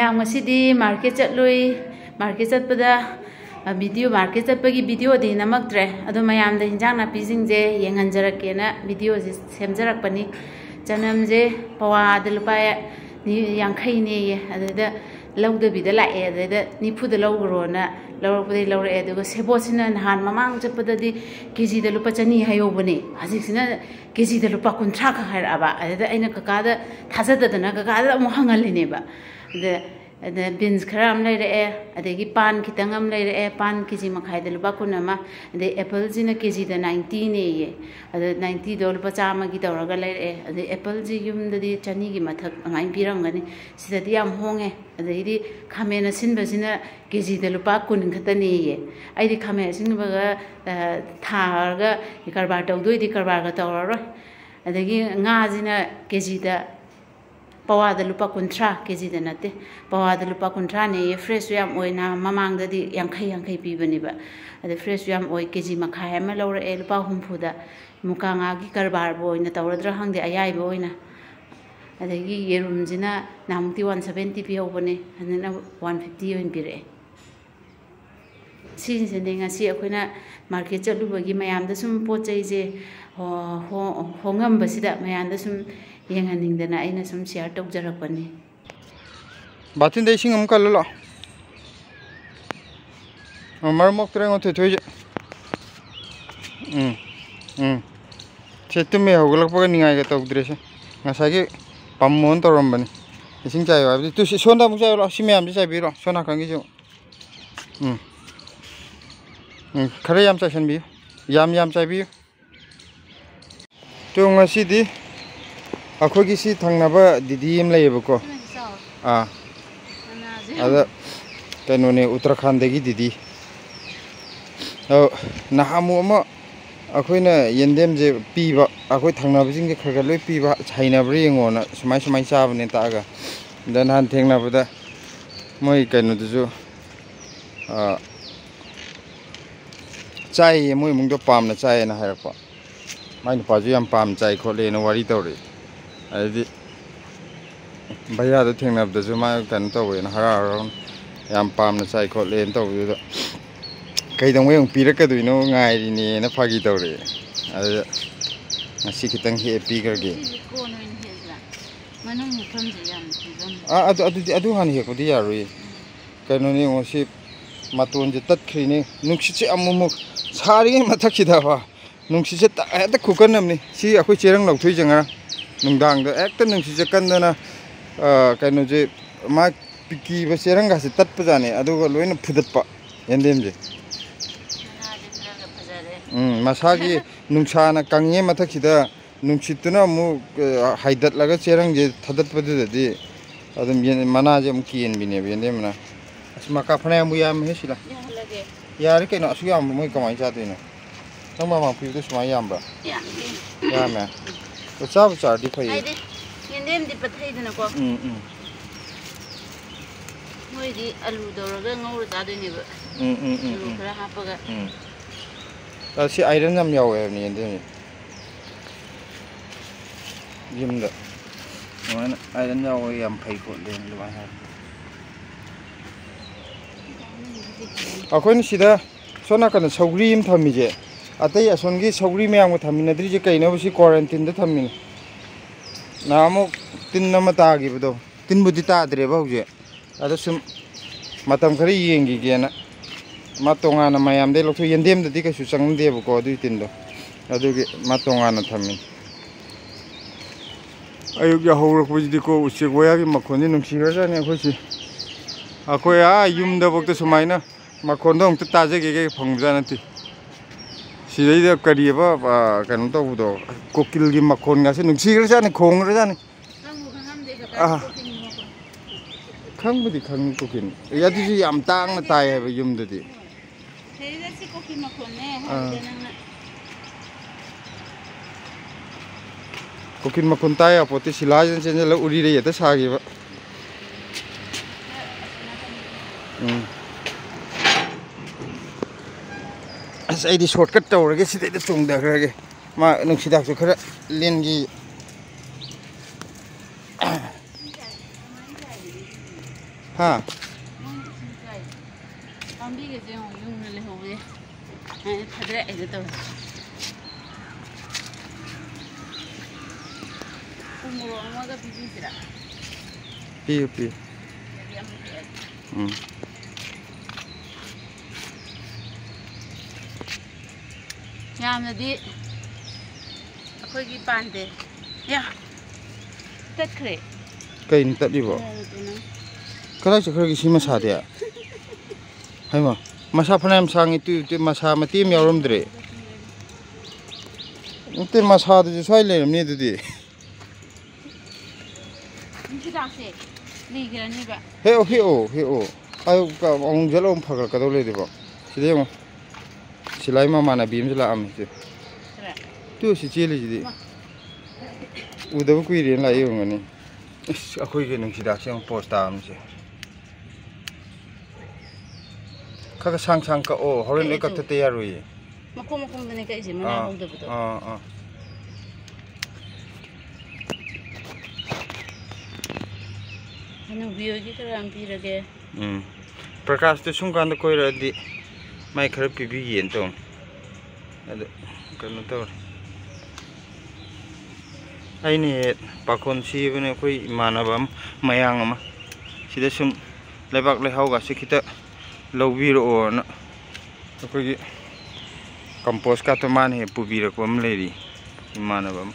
ꯃꯌꯥꯝ ꯉꯁꯤꯗꯤ ꯃꯥꯔꯀꯦꯠ ꯆꯠꯂꯨꯏ ꯃꯥꯔꯀꯦꯠ ꯆꯠꯄꯗ ꯃꯥꯔꯀꯦꯠ ꯆꯠꯄꯒꯤ ꯚꯤꯗꯤꯑꯣꯗꯤ ꯅꯝꯃꯛꯇ꯭ꯔꯦ ꯑꯗꯣ ꯃꯌꯥꯝꯗ ꯍꯤꯟꯖꯥꯡ ꯅꯥꯄꯤꯁꯤꯡꯁꯦ ꯌꯦꯡꯍꯟꯖꯔꯛꯀꯦꯅ ꯚꯤꯗꯤꯑꯣꯁꯦ ꯁꯦꯝꯖꯔꯛꯄꯅꯤ ꯆꯅꯝꯁꯦ ꯄꯋꯥꯗ ꯂꯨꯄꯥ 50ꯅꯦꯌꯦ ꯑꯗꯨꯗ ꯂꯧꯗꯕꯤꯗ ꯂꯥꯛꯑꯦ ꯑꯗꯨꯗ 90ꯗ ꯂꯧꯈ꯭ꯔꯣꯅ ꯂꯧꯔꯛꯄꯗꯩ ꯂꯧꯔꯛꯑꯦ ꯑꯗꯨꯒ ꯁꯦꯕꯣꯠꯁꯤꯅ ꯅꯍꯥꯟ ꯃꯃꯥꯡ ꯆꯠꯄꯗꯗꯤ ꯀꯦꯖꯤꯗ ꯂꯨꯄꯥ 100 ꯍꯥꯏꯍꯧꯕꯅꯤ ꯍꯧꯖꯤꯛꯁꯤꯅ ꯀꯦꯖꯤꯗ ꯂꯨꯄꯥ 50 ꯈꯛ ꯍꯥꯏꯔꯛꯑꯕ ꯑꯗꯨꯗ ꯑꯩꯅ ꯀꯀꯥꯗ ꯊꯥꯖꯗꯗꯅ ꯀꯀꯥꯗ ꯑꯃꯨꯛ ꯍꯪꯍꯜꯂꯤꯅꯦꯕ ꯑꯗ ꯕꯤꯟꯁ ꯈꯔ ꯑꯃ ꯂꯩꯔꯛꯑꯦ ꯑꯗꯒꯤ ꯄꯥꯟ ꯈꯤꯇꯪ ꯑꯃ ꯂꯩꯔꯛꯑꯦ ꯄꯥꯟ ꯀꯦꯖꯤ ꯃꯈꯥꯏꯗ ꯂꯨꯄꯥ 21 ꯑꯗꯩ ꯑꯦꯄꯜꯁꯤꯅ ꯀꯦꯖꯤꯗ 90ꯅꯦꯌꯦ ꯑꯗ 90ꯗꯣ ꯂꯨꯄꯥ 100ꯒꯤ ꯇꯧꯔꯒ ꯂꯩꯔꯛꯑꯦ ꯑꯗꯩ ꯑꯦꯄꯜꯁꯤ ꯌꯨꯝꯗꯗꯤ 100ꯒꯤ ꯃꯊꯛ ꯑꯗꯨꯃꯥꯏꯅ ꯄꯤꯔꯝꯒꯅꯤ ꯁꯤꯗꯗꯤ ꯌꯥꯝ ꯍꯣꯡꯉꯦ ꯑꯗꯩꯗꯤ ꯈꯥꯃꯦꯟ ꯑꯁꯤꯟꯕꯁꯤ나 ꯀꯦꯖꯤꯗ ꯂꯨꯄꯥ 20 ꯈꯛꯇꯅꯦꯌꯦ ꯑꯩꯗꯤ ꯈꯥꯃꯦꯟ ꯑꯁꯤꯟꯕꯒ ꯊꯥꯔꯒ ꯀꯔꯕꯥꯔ ꯇꯧꯗꯣꯏꯗꯤ ꯀꯔꯕꯥꯔꯒ ꯇꯧꯔꯔꯣꯏ ꯑꯗꯒꯤ ꯉꯥꯁꯤꯅ ꯀꯦꯖꯤꯗ ꯄꯋꯥꯗ ꯂꯨꯄꯥ 30 ꯀꯦꯖꯤꯗ ꯅꯠꯇꯦ ꯄꯋꯥꯗ ꯂꯨꯄꯥ 30ꯅꯦꯌꯦ ꯐ꯭ꯔꯦꯁꯁꯨ ꯌꯥꯝ ꯑꯣꯏꯅ ꯃꯃꯥꯡꯗꯗꯤ 50 ꯄꯤꯕꯅꯦꯕ ꯑꯗ ꯐ꯭ꯔꯦꯁꯁꯨ ꯌꯥꯝ ꯑꯣꯏ ꯀꯦꯖꯤ ꯃꯈꯥꯏ ꯑꯃ ꯂꯧꯔꯛꯑꯦ ꯂꯨꯄꯥ 70ꯗ ꯃꯨꯀꯥ ꯉꯥꯒꯤ ꯀꯔꯕꯥꯔꯕꯨ ꯑꯣꯏꯅ ꯇꯧꯔꯗ꯭ꯔꯥ ꯈꯪꯗꯦ ꯑꯌꯥꯏꯕ ꯑꯣꯏꯅ ꯑꯗꯒꯤ ꯌꯦꯔꯨꯝꯁꯤꯅ ꯅꯍꯥꯟꯃꯨꯛꯇꯤ 170 ꯄꯤꯍꯧꯕꯅꯦ ꯑꯗꯨꯅ 150 ꯑꯣꯏꯅ ꯄꯤꯔꯛꯑꯦ ꯁꯤꯁꯤꯅꯦ ꯉꯁꯤ ꯑꯩꯈꯣꯏꯅ ꯃꯥꯔꯀꯦꯠ ꯆꯠꯂꯨꯕꯒꯤ ꯃꯌꯥꯝꯗ ꯁꯨꯝ ꯄꯣꯠ ꯆꯩꯁꯦ ꯍꯣꯡꯉꯝꯕꯁꯤꯗ ꯃꯌꯥꯝꯗ ꯁꯨꯝ ꯌꯦꯡꯍꯟꯅꯤꯡꯗꯅ ꯑꯩꯅ ꯁꯨꯝ ꯁꯤꯌꯔ ꯇꯧꯖꯔꯛꯄꯅꯤ ꯕꯥꯇꯤꯟꯗ ꯏꯁꯤꯡ ꯑꯃ ꯀꯜꯂꯣ ꯂꯥꯛꯑꯣ ꯃꯔꯝ ꯃꯣꯛꯇꯔꯦ ꯉꯣ ꯊꯣꯏꯁꯦ ꯁꯦ ꯇꯨꯝꯃꯦ ꯍꯧꯒꯠꯂꯛꯄꯒ ꯅꯤꯡꯉꯥꯏꯒ ꯇꯧꯗ꯭ꯔꯦꯁꯦ ꯉꯁꯥꯏꯒꯤ ꯄꯝꯃꯣꯅ ꯇꯧꯔꯝꯕꯅꯤ ꯏꯁꯤꯡ ꯆꯥꯏꯌꯣ ꯍꯥꯏꯕꯗꯤ ꯇꯨ ꯁꯣꯟꯗ ꯑꯃꯨꯛ ꯆꯥꯏꯌꯣ ꯂꯥꯛꯑꯣ ꯁꯤ ꯃꯌꯥꯝꯁꯦ ꯆꯥꯏꯕꯤꯔꯣ ꯁꯣꯟ ꯅꯥꯀꯟꯒꯤꯁꯨ खरे याम चाइसनबियो याम चाइबियो तो ngasiदी अखोगी सी थंगनाबा दीदी एम लेबको अदा कनोने उत्तराखंड की दीदी नहामु अमा अखोइना येंदेम जे पीबा अखोइ थंगनाबजिंग के खरगा लोइ पीबा छाइनाब्रे येंगोना समाइ समाइ चाबने तागा दनहान थेंगनाबदा मोइ कनोदजु चाय मोइ मुंगदो पामना चाय ना हायरपा माइ नुपाजु याम पाम चाय खोले न वारी तौरे अदि भैया दो थेंगनाबदजु मा कन तौवे न हरा याम पामना चाय खोले न तौबुदा कइदंगे यंग पिरकदुइनो गाइरिने न फागी तौरे अदि ngasi kitang he pigage manung mufamje yam pigam adu han he kodi yarui kano ni ngosi maton je tat khine nungsi che amumuk sari mathakida ba nungsi che ta eta kukanamni si akhoi cherang lauthui janga nungdang da ekta nungsi che kandana kano je ma piki ba cherang ga se tat pa jane adu ga loina phudat pa yendem je masagi nungsana kangye mathakida nungsituna mu haidat laga cherang je thadat pa de adum mana je mu kien bine yendem na asma ka phana mu yam he sila यार कहीं ना सुया हम मुझे कमाई चाहते हैं ना मामा फिर तो सुमाई याम बा यार मैं तो चार चार दिखाई ये दी पत्थर इधर को मुझे दी आलू दोरगा ngau चाहते नहीं बा आलू खरा हाँ पका ऐसी आयरन हम याव है नहीं ये जिम दा mana आयरन याव है हम फाइव को ले लो वहाँ अखोइन सिदा सोना कन सौग्री इम थमिजे अतै असोनगी सौग्री मयांग थमिनद्रि जे कइनबसि क्वारंटाइन द थमिन नामो तिन नम तागिबदो तिन बुदि ताद्रे बौजे अदा सुम मतम खरि येंगी गेना मा तोंगाना मयाम दे लोथो येंदेम ददि कइसु चंगदेबको अदु तिनदो अदुगे मा तोंगाना थमिन अयुग या हौरकबजिदि को उसेगोयागी मखोनि नुंसिगजानि अखोसि अखोय आ युमदा बक्ता सुमाइना मखोंदो अंत ताजेगे फंगजानति सिदैदा करिबा कनो तौबदो कोकिलगी मखोन गासे नुंसिगरजानि खोंगरजानि खंबदि खंग कोकिन यादिजि याम तांगना ताय हाबा युमददि सेदासि कोकिल मखोनने हादनना कोकिल मखोन ताय अपोते सिलाजन चेंजल उरी रे यता सागिबा ऐडी शॉर्टकट तौरगे सिदैदा चुंगदखरगे मा नुंसिदाकसु खरा लेनगी ha Pambi cái gì mà dùng lên hồ vậy? Thật đấy đấy tao. Umur orang ada pipi tidak? Pipi. Yang tadi aku pergi pantai. Ya. Tet kere. Kain tak di bawah. Kalau cakap lagi sih masa dia. Hai mah. Masa pernah sang itu masa mati mi orang dere. Itu masa tu soal le ni tu di. Ini dah sih. Ni kira ni ba. Heo. Ayo orang jalan pagar kado le di bawah. Sini mah. Silai mah mana bim sila am itu. Tu si cili jadi. Udah aku irian lah yang ni. Aku ini nung sidak siang post am sih. Kakak sang ka oh, hari ni kakak tiar rui. Makum ni kat sini mana aku betul. Anu biologi kerana hampir lagi. Perkas tu sungkan tu koi radi. Mai kerap pipi yen tu. Ada kerana tu. Ini pakon si punya koi mana bam mayang ama. Sida sum lebak lehau gasi kita laubiro na. Koi kompos kata mana he pubira ko amleri. Mana bam.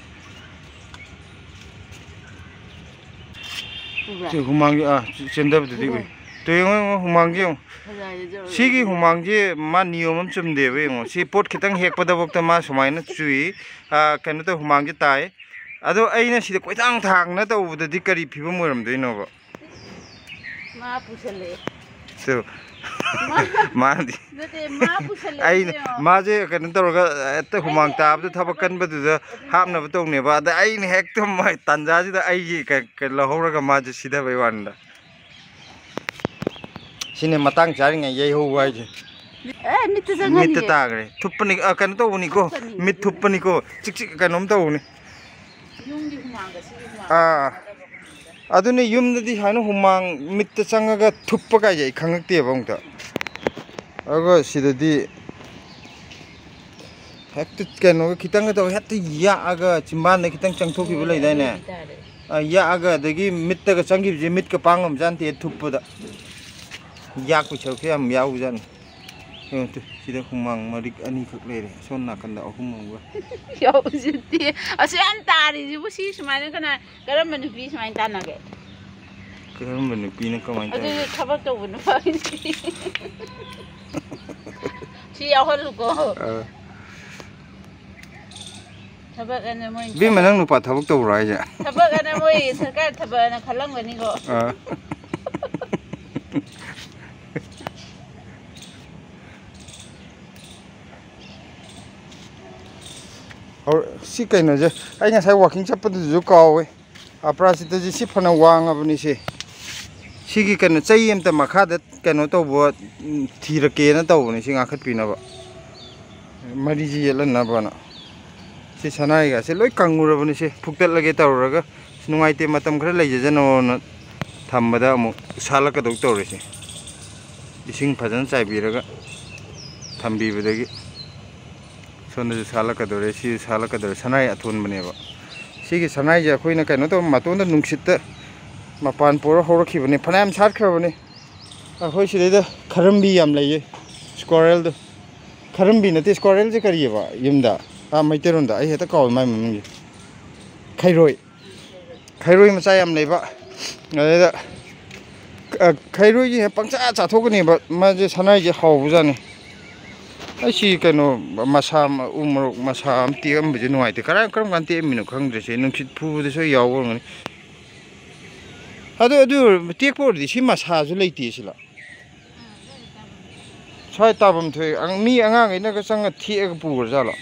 Tu humang cendap tu tiwi. Tu yang humang je. Sigi humang je man niomam cemde we ngo. Si pot kita hek pada waktu mas sumaina cui. Kena tu humang je tai. Ado aina sida koi tang na tu udah dikari pipa muram tu ino ba. Ma pusale. So. Mandi. Nanti ma pusale. Aina maje kena tu orang itu humang tab tu thapakan betul tu ham na betul ni ba. Ada aina hek tu mai tanja je tu aigi ke lahore ka maje sida bewan dah. Sini matang cari ngai yai huwa je. Mit tu jangan ni. Mit tagre. Thupani kan tu uni ko. Mit thupani ko. Cik kan om tu uni. Yung di humang ka sini. Adu ni yum di hanu humang mit canga ka thuppa ka jai khangak te bang ta. Ago sida di hek tu kan no kitang ka het ya aga chimban ne kitang changthok ki bulai dai ne. Ya aga dagi mit ta ka changi je mit ka pangam jan te thuppa da. Yak ku chau ke am yau jan. Tu sida humang marik ani khak le son na kan da humang ba. Yau jadi. Asyik antari je busi semain kena kerana menupi semain tanah ke. Kerana menupi nak kau main tanah. Aduh khabar tu pun apa ini. Si awal luko. Khabar kan moi. Bi menang lupa khabar tu berai je. Khabar kan moi serkar khabar nak kalang bani ko. Si kain aja, ayah saya walking cepat tu juga kau. Apa sih tu si pernah wang apa ni si? Si kan cai em tu makhadat kan tu buat thira kena tu ni si ngakhat pina ba. Mari je jalan apa na? Si sana iga si loi kangur apa ni si? Puktel lagi tahu raga. Nungai te matam kerja lagi je no tham bada mu salah ke doktor si. Ising pajan cai biraga tham bi bedagi. Soalnya salah kadar si salah kadar sanai atun meneva. Si ke sanai je aku ini kan itu matun tu nungsit mapan pura horok ki bani. Panam sat kau bani. Aku sih itu karambi am lagi. Squirrel tu. Karambi nanti squirrel je kari ba. Yumda. Mai terun dah. Itu kau mai mungkin. Kairoi. Kairoi macam am lagi ba. Ada kairoi je pangsa catok ni ba. Macam sanai je hau bukan ni. Asyik kan masam umur masam tiam baju nuai tu. Karang ganti minuk kang dress. Nungsit pu tu so yau orang ni. Aduh tiak pun di sini masah tu lagi tias lah. Saya tabam tu. Ni angang ini kan sangat tiak pu berjalan.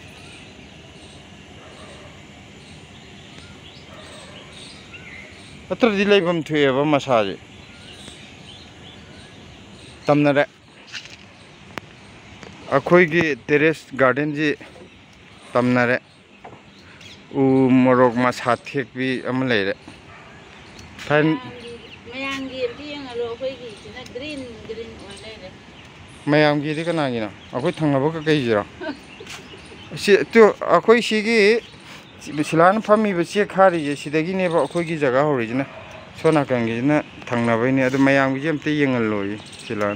Atar di lagi pun tu ya masah je. Tamnara. Aku ini terrace garden je tamnare morok mas hathik bi amalai re. Kan. Mayang game tu yang alo ꯁꯤꯅ green green ꯑꯣꯏ ꯂꯩꯔꯦ ꯃꯌꯥꯝꯒꯤꯗꯤ ꯀꯅꯥꯒꯤꯅꯣ ꯑꯩꯈꯣꯏ ꯊꯪꯅꯕ ꯀꯩꯁꯤꯔꯣ ꯑꯩꯈꯣꯏ ꯁꯤꯒꯤ ꯁꯤꯂꯥꯅ ꯐꯝꯃꯤꯕ check ꯈꯥꯔꯤꯁꯦ ꯁꯤꯗꯒꯤꯅꯦꯕ ꯑꯩꯈꯣꯏꯒꯤ ꯖꯒꯥ ꯍꯧꯔꯤꯁꯤꯅ ꯁꯣꯝ ꯅꯥꯀꯟꯒꯤꯁꯤꯅ ꯊꯪꯅꯕꯩꯅꯦ ꯑꯗꯨ ꯃꯌꯥꯝꯒꯤꯁꯦ ꯑꯝꯇ ꯌꯦꯡꯍꯜꯂꯣꯏ ꯁꯤꯂꯥꯅ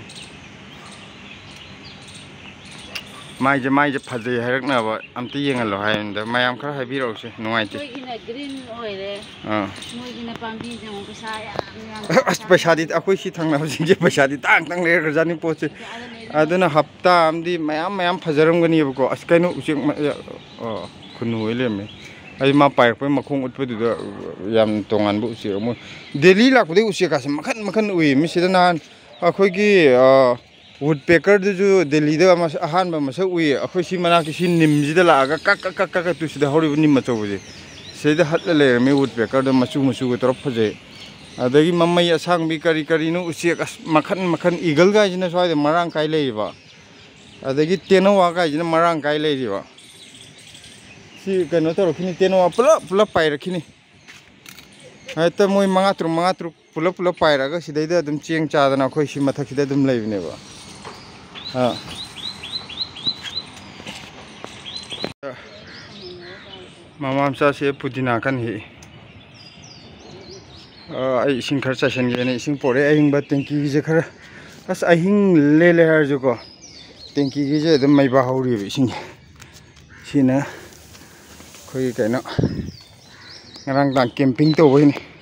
ꯃꯥꯏꯁꯦ ꯐꯖꯩ ꯍꯥꯏꯔꯛꯅꯕ ꯑꯝꯇ ꯌꯦꯡꯍꯜꯂꯣ ꯍꯥꯏꯕꯅꯤꯗ ꯃꯌꯥꯝ ꯈꯔ ꯍꯥꯏꯕꯤꯔꯛꯎꯁꯦ ꯅꯨꯡꯉꯥꯏꯇꯦ ꯑꯩꯈꯣꯏꯒꯤꯅ ꯒ꯭ꯔꯤꯟ ꯑꯣꯏꯔꯦ ꯃꯣꯏꯒꯤꯅ ꯄꯥꯝꯕꯤꯁꯦ ꯑꯃꯨꯛ ꯄꯩꯁꯥ ꯌꯥꯝ ꯑꯁ ꯄꯩꯁꯥꯗꯤ ꯑꯩꯈꯣꯏ ꯁꯤ ꯊꯪꯅꯕꯁꯤꯡꯁꯦ ꯄꯩꯁꯥꯗꯤ ꯇꯥꯡ ꯂꯩꯔꯒꯖꯥꯠꯅꯤ ꯄꯣꯠꯁꯦ ꯑꯗꯨꯅ ꯍꯞꯇꯥ ꯑꯃꯗꯤ ꯃꯌꯥꯝ ꯐꯖꯔꯝꯒꯅꯦꯕꯀꯣ ꯑꯁ ꯀꯩꯅꯣ ꯎꯆꯦꯛ ꯈꯨꯟꯅꯨ ꯑꯣꯏ ꯂꯩꯔꯝꯃꯦ ꯑꯩ ꯃꯥ ꯄꯥꯏꯔꯛꯄꯩ ꯃꯈꯣꯡ ꯎꯠꯄꯗꯨꯗ ꯌꯥꯝ ꯇꯣꯉꯥꯟꯕ ꯎꯆꯦꯛ ꯑꯃ ꯗꯦꯜꯂꯤ ꯂꯥꯛꯄꯗꯩ ꯎꯆꯦꯛꯀꯥꯁꯦ ꯃꯈꯟ ꯎꯏ ꯃꯤꯁꯤꯗ ꯅꯍꯥꯟ ꯑꯩꯈꯣꯏꯒꯤ ꯋꯨꯠ ꯄꯦꯀꯔꯗꯨꯁꯨ ꯗꯦꯜꯂꯤꯗ ꯑꯍꯥꯟꯕ ꯃꯁꯛ ꯎꯏ ꯑꯩꯈꯣꯏ ꯁꯤ ꯃꯅꯥꯛꯀꯤ ꯁꯤ ꯅꯤꯝꯁꯤꯗ ꯂꯥꯛꯑꯒ ꯀꯛ ꯇꯨꯁꯤꯗ ꯍꯧꯔꯤꯕ ꯅꯤꯝ ꯑꯆꯧꯕꯁꯦ ꯁꯤꯗ ꯍꯠꯂ ꯂꯩꯔꯝꯃꯤ ꯋꯨꯠ ꯄꯦꯀꯔꯗꯣ ꯃꯆꯨꯒ ꯇꯧꯔ ꯐꯖꯩ ꯑꯗꯒꯤ ꯃꯃꯩ ꯑꯁꯥꯡꯕꯤ ꯀꯔꯤꯅꯣ ꯎꯆꯦꯛ ꯑꯁ ꯃꯈꯟ ꯏꯒꯜ ꯒꯥꯏꯁꯤꯅ ꯁ꯭ꯋꯥꯏꯗ ꯃꯔꯥꯡ ꯀꯥꯏ ꯂꯩꯔꯤꯕ ꯑꯗꯒꯤ ꯇꯦꯅꯋꯥ ꯒꯥꯏꯁꯤꯅ ꯃꯔꯥꯡ ꯀꯥꯏ ꯂꯩꯔꯤꯕ ꯁꯤ ꯀꯩꯅꯣ ꯇꯧꯔꯛꯈꯤꯅꯤ ꯇꯦꯅꯋꯥ ꯄꯨꯂꯞ ꯄꯥꯏꯔꯛꯈꯤꯅꯤ ꯍꯦꯛꯇ ꯃꯣꯏ ꯃꯉꯥ ꯇꯔꯨꯛ ꯄꯨꯂꯞ ꯄꯥꯏꯔꯒ ꯁꯤꯗꯩꯗ ꯑꯗꯨꯝ ꯆꯦꯡ ꯆꯥꯗꯅ ꯑꯩꯈꯣꯏ ꯁꯤ ꯃꯊꯛꯁꯤꯗ ꯑꯗꯨꯝ ꯂꯩꯕꯅꯦꯕ ꯃꯃꯥ ꯃꯆꯥꯁꯦ ꯄꯨꯗꯤꯅꯥ ꯀꯟꯅ ꯍꯦꯛꯏ ꯑꯩ ꯏꯁꯤꯡ ꯈꯔ ꯆꯥꯏꯁꯟꯒꯦꯅ ꯏꯁꯤꯡ ꯄꯣꯔꯛꯑꯦ ꯑꯍꯤꯡꯕ ꯇꯦꯡꯀꯤꯒꯤꯁꯦ ꯈꯔ ꯑꯁ ꯑꯍꯤꯡ ꯂꯦꯜꯂꯦ ꯍꯥꯏꯔꯁꯨꯀꯣ ꯇꯦꯡꯀꯤꯒꯤꯁꯦ ꯑꯗꯨꯝ ꯃꯩꯕꯥ ꯍꯧꯔꯤꯕ ꯏꯁꯤꯡꯁꯦ ꯁꯤꯅ ꯑꯩꯈꯣꯏꯒꯤ ꯀꯩꯅꯣ ꯉꯔꯥꯡ ꯀꯦꯝꯄꯤꯡ ꯇꯧꯕꯩꯅꯤ